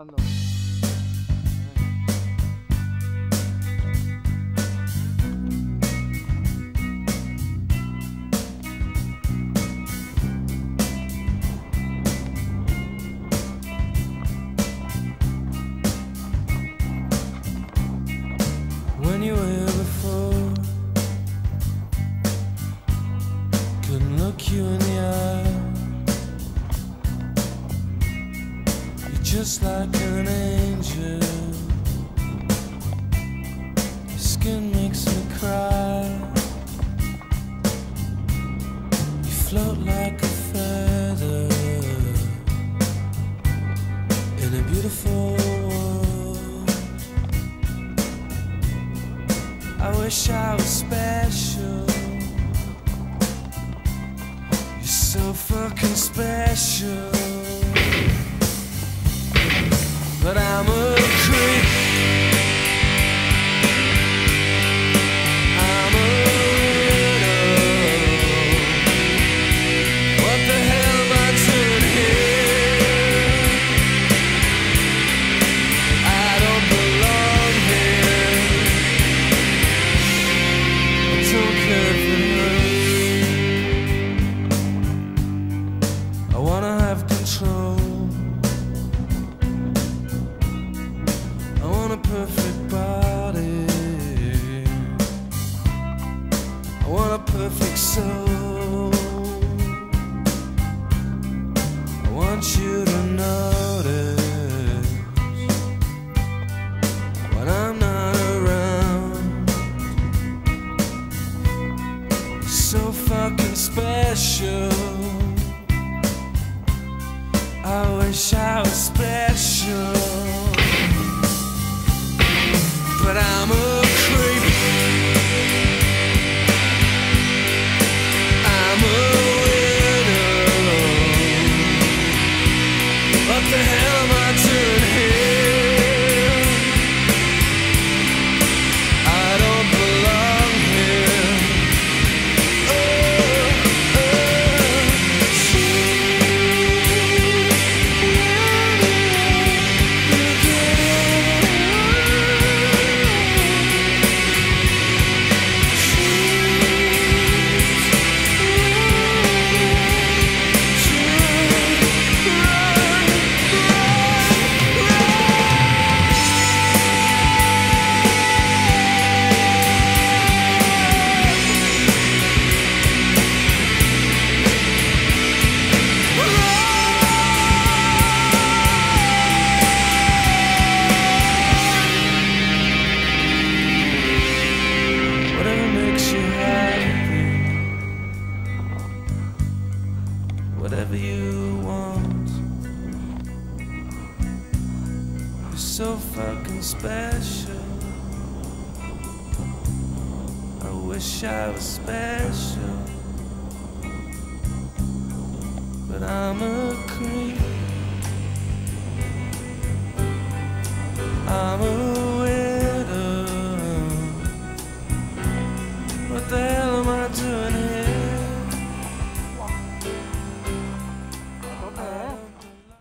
When you were here before, couldn't look you in the eye. You're just like an angel. Your skin makes me cry. You float like a feather in a beautiful world. I wish I was special. You're so fucking special. But I'm a creep. I'm a widow. What the hell am I doing here? I don't belong here. I don't care if it hurts. I wanna have control. I want a perfect body. I want a perfect soul. I want you to notice when I'm not around. You're so fucking special. I wish I was special. But I'm a creep. I'm a widow. What the hell am I doing here? I don't belong here. Whatever you want. You're so fucking special. I wish I was special. But I'm a creep. I'm a